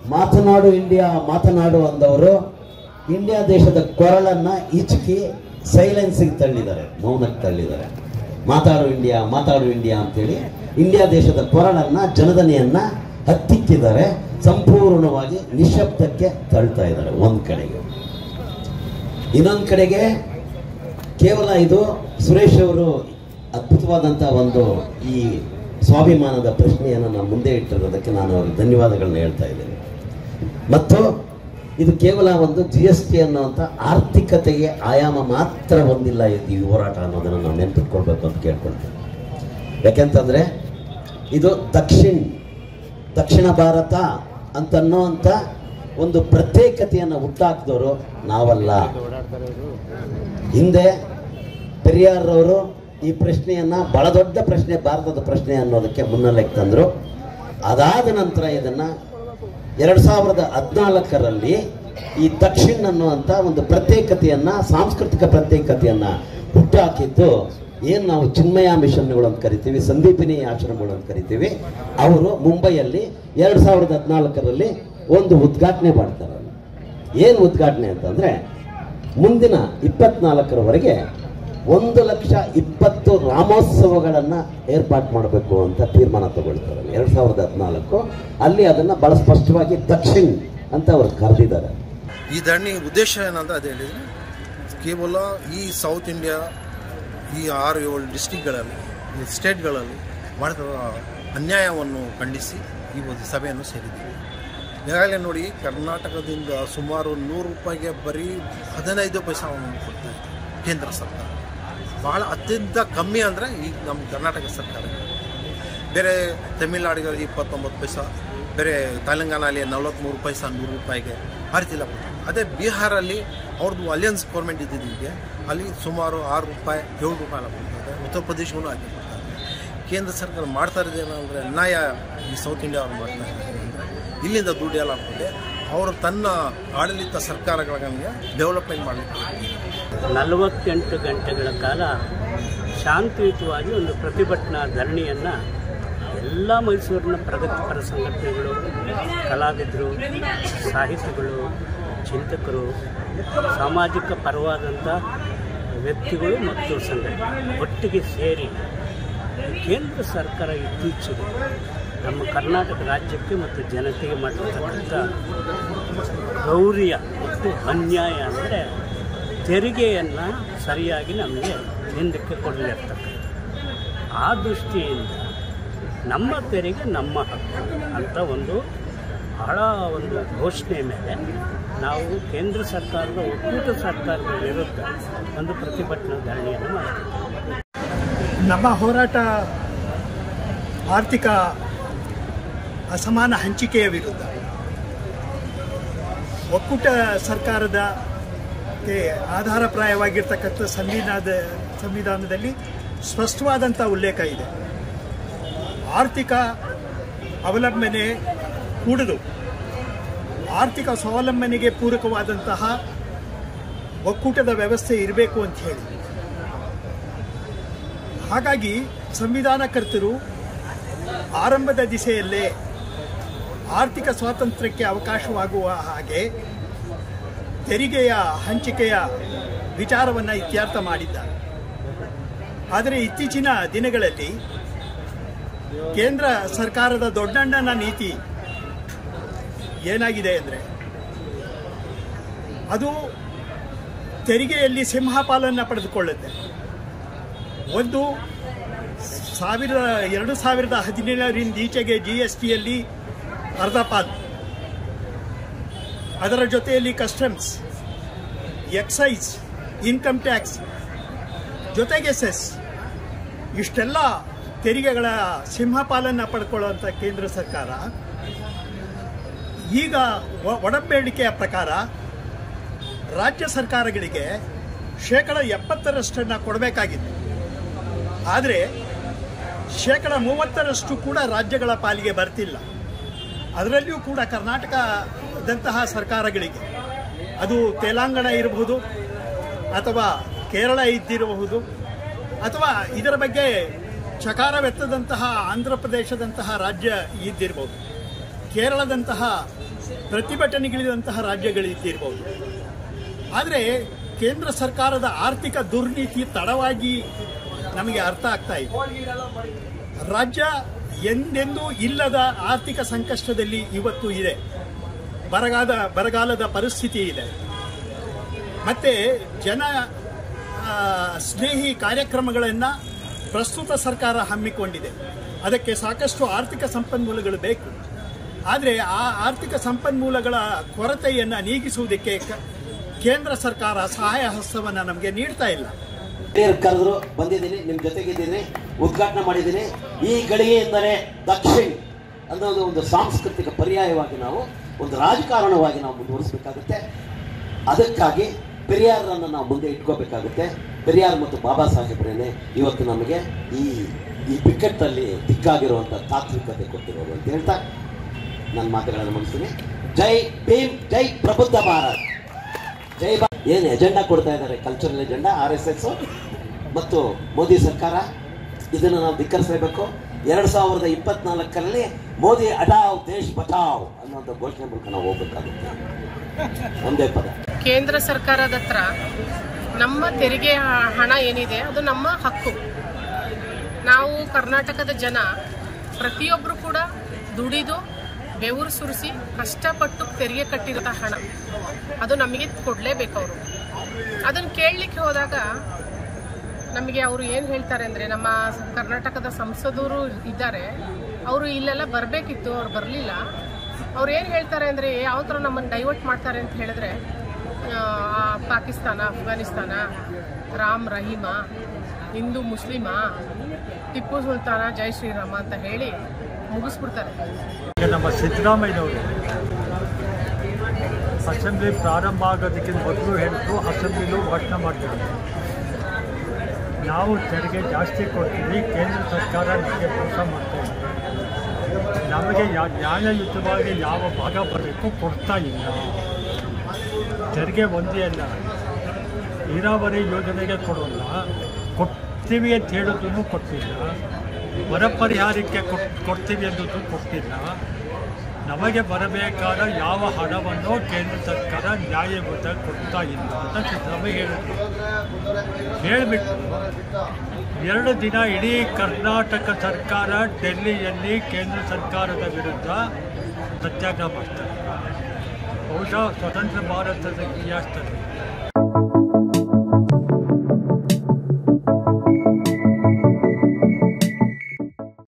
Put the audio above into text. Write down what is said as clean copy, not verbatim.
ಮಾತನಾಡು ಇಂಡಿಯಾ ಮಾತನಾಡು ಅಂದವರು ಇಂಡಿಯಾ ದೇಶದ ಕೊರಳನ್ನ ಈಚಕಿ ಸೈಲೆನ್ಸಿಗೆ ತಳ್ಳಿದ್ದಾರೆ, ಮೌನಕ್ಕೆ ತಳ್ಳಿದ್ದಾರೆ. ಮಾತಾಡು ಇಂಡಿಯಾ ಅಂತೇಳಿ ಇಂಡಿಯಾ ದೇಶದ ಕೊರಳನ್ನ ಜನದನಿಯನ್ನ ಹತ್ತಿಕ್ಕಿದ್ದಾರೆ, ಸಂಪೂರ್ಣವಾಗಿ ನಿಶಬ್ದಕ್ಕೆ ತಳ್ತಾ ಇದ್ದಾರೆ ಒಂದ್ ಕಡೆಗೆ. ಇನ್ನೊಂದು ಕಡೆಗೆ ಕೇವಲ ಇದು ಸುರೇಶ್ ಅವರು ಅದ್ಭುತವಾದಂಥ ಒಂದು ಈ ಸ್ವಾಭಿಮಾನದ ಪ್ರಶ್ನೆಯನ್ನು ನಾನು ಮುಂದೆ ಇಟ್ಟಿರೋದಕ್ಕೆ ನಾನು ಅವ್ರಿಗೆ ಧನ್ಯವಾದಗಳನ್ನ ಹೇಳ್ತಾ ಇದ್ದೇನೆ. ಮತ್ತು ಇದು ಕೇವಲ ಒಂದು GST ಅನ್ನುವಂಥ ಆರ್ಥಿಕತೆಗೆ ಆಯಾಮ ಮಾತ್ರ ಹೊಂದಿಲ್ಲ ಈ ಹೋರಾಟ ಅನ್ನೋದನ್ನು ನಾವು ನೆನಪಿಟ್ಕೊಳ್ಬೇಕು ಅಂತ ಕೇಳ್ಕೊಳ್ತೇನೆ. ಯಾಕೆಂತಂದರೆ ಇದು ದಕ್ಷಿಣ ಭಾರತ ಅಂತನ್ನುವಂಥ ಒಂದು ಪ್ರತ್ಯೇಕತೆಯನ್ನು ಹುಟ್ಟಾಕಿದವರು ನಾವಲ್ಲ. ಹಿಂದೆ ಪೆರಿಯಾರ್ರವರು ಈ ಪ್ರಶ್ನೆಯನ್ನು ಬಹಳ ದೊಡ್ಡ ಪ್ರಶ್ನೆ, ಭಾರತದ ಪ್ರಶ್ನೆ ಅನ್ನೋದಕ್ಕೆ ಮುನ್ನೆಲೆಗೆ ತಂದರು. ಅದಾದ ನಂತರ ಇದನ್ನು 2014ರಲ್ಲಿ ಈ ದಕ್ಷಿಣ ಅನ್ನುವಂಥ ಒಂದು ಪ್ರತ್ಯೇಕತೆಯನ್ನು, ಸಾಂಸ್ಕೃತಿಕ ಪ್ರತ್ಯೇಕತೆಯನ್ನು ಹುಟ್ಟಾಕಿದ್ದು ಏನು ನಾವು ಚಿನ್ಮಯ ಮಿಷನ್ಗಳು ಅಂತ ಕರಿತೀವಿ, ಸಂದೀಪಿನಿ ಆಶ್ರಮಗಳು ಅಂತ ಕರಿತೀವಿ, ಅವರು ಮುಂಬೈಯಲ್ಲಿ 2014ರಲ್ಲಿ ಒಂದು ಉದ್ಘಾಟನೆ ಮಾಡ್ತಾರೆ. ಏನು ಉದ್ಘಾಟನೆ ಅಂತಂದರೆ ಮುಂದಿನ 24ರವರೆಗೆ 1,20,000 ರಾಮೋತ್ಸವಗಳನ್ನು ಏರ್ಪಾಡು ಮಾಡಬೇಕು ಅಂತ ತೀರ್ಮಾನ ತಗೊಳ್ತಾರೆ 2014. ಅಲ್ಲಿ ಅದನ್ನು ಬಹಳ ಸ್ಪಷ್ಟವಾಗಿ ದಕ್ಷಿಣ ಅಂತ ಅವರು ಕರೆದಿದ್ದಾರೆ. ಈ ಧರಣಿ ಉದ್ದೇಶ ಏನಂತ ಅದು ಹೇಳಿದರೆ, ಕೇವಲ ಈ ಸೌತ್ ಇಂಡಿಯಾ ಈ 6-7 ಡಿಸ್ಟಿಕ್ಗಳಲ್ಲಿ, ಈ ಸ್ಟೇಟ್ಗಳಲ್ಲಿ ಮಾಡಿದ ಅನ್ಯಾಯವನ್ನು ಖಂಡಿಸಿ ಈ ಒಂದು ಸಭೆಯನ್ನು ಸೇರಿದ್ದೀವಿ. ಈಗಾಗಲೇ ನೋಡಿ, ಕರ್ನಾಟಕದಿಂದ ಸುಮಾರು 100 ರೂಪಾಯಿಗೆ ಬರೀ 15 ಪೈಸವನ್ನು ಕೊಡ್ತಾ ಇದೆ ಕೇಂದ್ರ ಸರ್ಕಾರ. ಭಾಳ ಅತ್ಯಂತ ಕಮ್ಮಿ ಅಂದರೆ ಈಗ ನಮ್ಮ ಕರ್ನಾಟಕ ಸರ್ಕಾರ. ಬೇರೆ ತಮಿಳುನಾಡಿನಲ್ಲಿ 29 ಪೈಸಾ, ಬೇರೆ ತೆಲಂಗಾಣಲ್ಲಿ 43 ಪೈಸಾ 100 ರೂಪಾಯಿಗೆ ಆ ರೀತಿ ಇಲ್ಲ. ಅದೇ ಬಿಹಾರಲ್ಲಿ ಅವ್ರದ್ದು ಅಲಿಯನ್ಸ್ ಗೌರ್ಮೆಂಟ್ ಇದ್ದಿದ್ದಕ್ಕೆ ಅಲ್ಲಿ ಸುಮಾರು 6 ರೂಪಾಯಿ 7 ರೂಪಾಯಿ ಎಲ್ಲ ಕೊಡ್ತಾರೆ. ಉತ್ತರ ಪ್ರದೇಶವೂ ಹಾಗೆ ಕೊಡ್ತಾರೆ. ಕೇಂದ್ರ ಸರ್ಕಾರ ಮಾಡ್ತಾ ಇರೋದೇನಂದರೆ ಅನ್ಯಾಯ ಈ ಸೌತ್ ಇಂಡಿಯಾ ಅವ್ರು ಮಾಡ್ತಾ ಇದ್ದಾರೆ. ಇಲ್ಲಿಂದ ದುಡ್ಡು ಎಲ್ಲ ಹಾಕ್ಬಿಟ್ಟು ಅವರು ತನ್ನ ಆಡಳಿತ ಸರ್ಕಾರಗಳಿಗೆ ಡೆವಲಪ್ಮೆಂಟ್ ಮಾಡಲಿಕ್ಕೆ 48 ಗಂಟೆಗಳ ಕಾಲ ಶಾಂತಿಯುತವಾಗಿ ಒಂದು ಪ್ರತಿಭಟನಾ ಧರಣಿಯನ್ನು ಎಲ್ಲ ಮೈಸೂರಿನ ಪ್ರಗತಿಪರ ಸಂಘಟನೆಗಳು, ಕಲಾವಿದರು, ಸಾಹಿತಿಗಳು, ಚಿಂತಕರು, ಸಾಮಾಜಿಕ ಪರವಾದಂಥ ವ್ಯಕ್ತಿಗಳು ಮತ್ತು ಸಂಘಟನೆ ಒಟ್ಟಿಗೆ ಸೇರಿ ಕೇಂದ್ರ ಸರ್ಕಾರ ಇತ್ತೀಚೆಗೆ ನಮ್ಮ ಕರ್ನಾಟಕ ರಾಜ್ಯಕ್ಕೆ ಮತ್ತು ಜನತೆಗೆ ಮಾಡಿರ್ತಕ್ಕಂಥ ಗೌರ್ಯ ಮತ್ತು ಅನ್ಯಾಯ ಅಂದರೆ ತೆರಿಗೆಯನ್ನು ಸರಿಯಾಗಿ ನಮಗೆ ಹಿಂದಕ್ಕೆ ಕೊಡಲಿರ್ತಕ್ಕಂಥ ಆ ದೃಷ್ಟಿಯಿಂದ ನಮ್ಮ ತೆರಿಗೆ ನಮ್ಮ ಹಕ್ಕು ಅಂತ ಒಂದು ಬಹಳ ಒಂದು ಘೋಷಣೆ ಮೇಲೆ ನಾವು ಕೇಂದ್ರ ಸರ್ಕಾರದ ಒಕ್ಕೂಟ ಸರ್ಕಾರದ ವಿರುದ್ಧ ಒಂದು ಪ್ರತಿಭಟನಾ ಧರಣಿಯನ್ನು ಮಾಡ್ತೀವಿ. ನಮ್ಮ ಹೋರಾಟ ಆರ್ಥಿಕ ಅಸಮಾನ ಹಂಚಿಕೆಯ ವಿರುದ್ಧ, ಒಕ್ಕೂಟ ಸರ್ಕಾರದ ಆಧಾರಪ್ರಾಯವಾಗಿರ್ತಕ್ಕಂಥ ಸಂವಿಧಾನದಲ್ಲಿ ಸ್ಪಷ್ಟವಾದಂಥ ಉಲ್ಲೇಖ ಇದೆ. ಆರ್ಥಿಕ ಅವಲಂಬನೆ ಕೂಡದು ಆರ್ಥಿಕ ಸ್ವಾವಲಂಬನೆಗೆ ಪೂರಕವಾದಂತಹ ಒಕ್ಕೂಟದ ವ್ಯವಸ್ಥೆ ಇರಬೇಕು ಅಂತ ಹೇಳಿ. ಹಾಗಾಗಿ ಸಂವಿಧಾನಕರ್ತರು ಆರಂಭದ ದಿಸೆಯಲ್ಲೇ ಆರ್ಥಿಕ ಸ್ವಾತಂತ್ರ್ಯಕ್ಕೆ ಅವಕಾಶವಾಗುವ ಹಾಗೆ ತೆರಿಗೆಯ ಹಂಚಿಕೆಯ ವಿಚಾರವನ್ನು ಇತ್ಯರ್ಥ ಮಾಡಿದ್ದಾರೆ. ಆದರೆ ಇತ್ತೀಚಿನ ದಿನಗಳಲ್ಲಿ ಕೇಂದ್ರ ಸರ್ಕಾರದ ದೊಡ್ಡಣ್ಣನ ನೀತಿ ಏನಾಗಿದೆ ಅಂದರೆ, ಅದು ತೆರಿಗೆಯಲ್ಲಿ ಸಿಂಹಪಾಲನ್ನು ಪಡೆದುಕೊಳ್ಳುತ್ತೆ. 2017ರಿಂದ ಈಚೆಗೆ GSTಯಲ್ಲಿ ಅರ್ಧ ಪಾಲು, ಅದರ ಜೊತೆಯಲ್ಲಿ ಕಸ್ಟಮ್ಸ್, ಎಕ್ಸೈಸ್, ಇನ್ಕಮ್ ಟ್ಯಾಕ್ಸ್, ಜೊತೆಗೆ ಸೆಸ್, ಇಷ್ಟೆಲ್ಲ ತೆರಿಗೆಗಳ ಸಿಂಹಪಾಲನ್ನು ಪಡ್ಕೊಳ್ಳುವಂಥ ಕೇಂದ್ರ ಸರ್ಕಾರ ಈಗ ಒಡಂಬಡಿಕೆಯ ಪ್ರಕಾರ ರಾಜ್ಯ ಸರ್ಕಾರಗಳಿಗೆ 70% ಕೊಡಬೇಕಾಗಿತ್ತು. ಆದರೆ 30% ಕೂಡ ರಾಜ್ಯಗಳ ಪಾಲಿಗೆ ಬರ್ತಿಲ್ಲ. ಅದರಲ್ಲಿಯೂ ಕೂಡ ಕರ್ನಾಟಕದಂತಹ ಸರ್ಕಾರಗಳಿಗೆ, ಅದು ತೆಲಂಗಾಣ ಇರಬಹುದು ಅಥವಾ ಕೇರಳ ಇದ್ದಿರಬಹುದು ಅಥವಾ ಇದರ ಬಗ್ಗೆ ಚಕಾರವೆತ್ತದಂತಹ ಆಂಧ್ರ ಪ್ರದೇಶದಂತಹ ರಾಜ್ಯ ಇದ್ದಿರಬಹುದು, ಕೇರಳದಂತಹ ಪ್ರತಿಭಟನೆಗಳಿದಂತಹ ರಾಜ್ಯಗಳಿದ್ದಿರಬಹುದು. ಆದರೆ ಕೇಂದ್ರ ಸರ್ಕಾರದ ಆರ್ಥಿಕ ದುರ್ನೀತಿ ತಡವಾಗಿ ನಮಗೆ ಅರ್ಥ ಆಗ್ತಾ ಇದೆ. ರಾಜ್ಯ ಎಂದೆಂದೂ ಇಲ್ಲದ ಆರ್ಥಿಕ ಸಂಕಷ್ಟದಲ್ಲಿ ಇವತ್ತು ಇದೆ. ಬರಗಾಲದ ಪರಿಸ್ಥಿತಿ ಇದೆ. ಮತ್ತೆ ಜನ ಸ್ನೇಹಿ ಕಾರ್ಯಕ್ರಮಗಳನ್ನು ಪ್ರಸ್ತುತ ಸರ್ಕಾರ ಹಮ್ಮಿಕೊಂಡಿದೆ. ಅದಕ್ಕೆ ಸಾಕಷ್ಟು ಆರ್ಥಿಕ ಸಂಪನ್ಮೂಲಗಳು ಬೇಕು. ಆದರೆ ಆ ಆರ್ಥಿಕ ಸಂಪನ್ಮೂಲಗಳ ಕೊರತೆಯನ್ನು ನೀಗಿಸುವುದಕ್ಕೆ ಕೇಂದ್ರ ಸರ್ಕಾರ ಸಹಾಯ ಹಸ್ತವನ್ನು ನಮಗೆ ನೀಡ್ತಾ ಇಲ್ಲ. ಕರೆದ್ರು, ಬಂದಿದ್ದೀನಿ, ನಿಮ್ಮ ಜೊತೆಗಿದ್ದೀನಿ, ಉದ್ಘಾಟನೆ ಮಾಡಿದ್ದೀನಿ. ಈ ಗಳಿಗೆಯಿಂದಲೇ ದಕ್ಷಿಣ ಅನ್ನೋದು ಒಂದು ಸಾಂಸ್ಕೃತಿಕ ಪರ್ಯಾಯವಾಗಿ ನಾವು ಒಂದು ರಾಜಕಾರಣವಾಗಿ ನಾವು ಮುಂದುವರಿಸಬೇಕಾಗುತ್ತೆ. ಅದಕ್ಕಾಗಿ ಪೆರಿಯಾರನ್ನು ನಾವು ಮುಂದೆ ಇಟ್ಕೋಬೇಕಾಗುತ್ತೆ. ಪೆರಿಯಾರ್ ಮತ್ತು ಬಾಬಾ ಸಾಹೇಬ್ರೇನೆ ಇವತ್ತು ನಮಗೆ ಈ ಬಿಕ್ಕಟ್ಟಲ್ಲಿ ದಿಕ್ಕಾಗಿರುವಂಥ ತಾತ್ವಿಕತೆ ಕೊಟ್ಟಿರೋದು ಅಂತ ಹೇಳ್ತಾ ನನ್ನ ಮಾತುಗಳನ್ನು ಮುಗಿಸ್ತೀನಿ. ಜೈ ಭೀಮ್, ಜೈ ಪ್ರಬುದ್ಧ ಭಾರತ್, ಜೈ ಏನು ಎಜೆಂಡಾ ಕೊಡ್ತಾ ಇದ್ದಾರೆ, ಕಲ್ಚರಲ್ ಎಜೆಂಡಾ RSS ಮತ್ತು ಮೋದಿ ಸರ್ಕಾರ, ಇದನ್ನು ನಾವು ಧಿಕ್ಕರಿಸಲೇಬೇಕು. 2024 ಮೋದಿ ಹಟಾವ್ ದೇಶ್ ಬಚಾವ್ ಅನ್ನುವಂಥ ಘೋಷಣೆ ಮೂಲಕ ನಾವು ಹೋಗ್ಬೇಕಾಗುತ್ತೆ. ಒಂದೇ ಪದ. ಕೇಂದ್ರ ಸರ್ಕಾರದ ಹತ್ರ ನಮ್ಮ ತೆರಿಗೆ ಹಣ ಏನಿದೆ ಅದು ನಮ್ಮ ಹಕ್ಕು. ನಾವು ಕರ್ನಾಟಕದ ಜನ ಪ್ರತಿಯೊಬ್ಬರು ಕೂಡ ದುಡಿದು ಬೆವರು ಸುರಿಸಿ ಕಷ್ಟಪಟ್ಟು ತೆರಿಗೆ ಕಟ್ಟಿರೋ ಹಣ ಅದು ನಮಗೆ ಕೊಡಲೇಬೇಕು. ಅವರು ಅದನ್ನು ಕೇಳಲಿಕ್ಕೆ ಹೋದಾಗ ನಮಗೆ ಅವರು ಏನು ಹೇಳ್ತಾರೆ ಅಂದರೆ, ನಮ್ಮ ಕರ್ನಾಟಕದ ಸಂಸದರು ಇದ್ದಾರೆ, ಅವರು ಇಲ್ಲೆಲ್ಲ ಬರಬೇಕಿತ್ತು, ಅವ್ರು ಬರಲಿಲ್ಲ. ಅವ್ರು ಏನು ಹೇಳ್ತಾರೆ ಅಂದರೆ, ಯಾವ ಥರ ನಮ್ಮನ್ನು ಡೈವರ್ಟ್ ಮಾಡ್ತಾರೆ ಅಂತ ಹೇಳಿದ್ರೆ, ಪಾಕಿಸ್ತಾನ, ಅಫ್ಘಾನಿಸ್ತಾನ, ರಾಮ್ ರಹೀಮ, ಹಿಂದೂ ಮುಸ್ಲಿಮ, ಟಿಪ್ಪು ಸುಲ್ತಾನ, ಜೈ ಶ್ರೀರಾಮ ಅಂತ ಹೇಳಿ ಮುಗಿಸ್ಬಿಡ್ತಾರೆ. ನಮ್ಮ ಸಿದ್ದರಾಮಯ್ಯನವರು ಅಸೆಂಬ್ಲಿ ಪ್ರಾರಂಭ ಆಗೋದಕ್ಕಿಂತ ಮೊದಲು ಹೇಳಿದ್ರು, ಅಸೆಂಬ್ಲಿಲೂ ಭಾಷಣ ಮಾಡ್ತಿದ್ರು, ನಾವು ತೆರಿಗೆ ಜಾಸ್ತಿ ಕೊಡ್ತೀವಿ, ಕೇಂದ್ರ ಸರ್ಕಾರ ನಮಗೆ ಮೋಸ ಮಾಡ್ತಾ ಇದೆ, ನಮಗೆ ನ್ಯಾಯಯುತವಾಗಿ ಯಾವ ಭಾಗ ಬರಬೇಕು ಕೊಡ್ತಾ ಇಲ್ಲ. ತೆರಿಗೆ ಒಂದೇ ಅಲ್ಲ, ನೀರಾವರಿ ಯೋಜನೆಗೆ ಕೊಡೋಲ್ಲ, ಕೊಡ್ತೀವಿ ಅಂತ ಹೇಳೋದನ್ನು ಕೊಟ್ಟಿಲ್ಲ, ಬರ ಪರಿಹಾರಕ್ಕೆ ಕೊಡ್ತೀವಿ ಅನ್ನೋದು ಕೊಟ್ಟಿಲ್ಲ. ನಮಗೆ ಬರಬೇಕಾದ ಯಾವ ಹಣವನ್ನು ಕೇಂದ್ರ ಸರ್ಕಾರ ನ್ಯಾಯಯುತ ಕೊಡ್ತಾ ಇಲ್ಲ ಅಂತ ಸಿದ್ದರಾಮಯ್ಯ ಹೇಳಿದ್ರು. ಹೇಳಿಬಿಟ್ಟು 2 ದಿನ ಇಡೀ ಕರ್ನಾಟಕ ಸರ್ಕಾರ ಡೆಲ್ಲಿಯಲ್ಲಿ ಕೇಂದ್ರ ಸರ್ಕಾರದ ವಿರುದ್ಧ ಸತ್ಯಾಗ್ರಹ ಮಾಡ್ತಾರೆ. ಬಹುಶಃ ಸ್ವತಂತ್ರ ಭಾರತದ ಇತಿಹಾಸದಲ್ಲಿ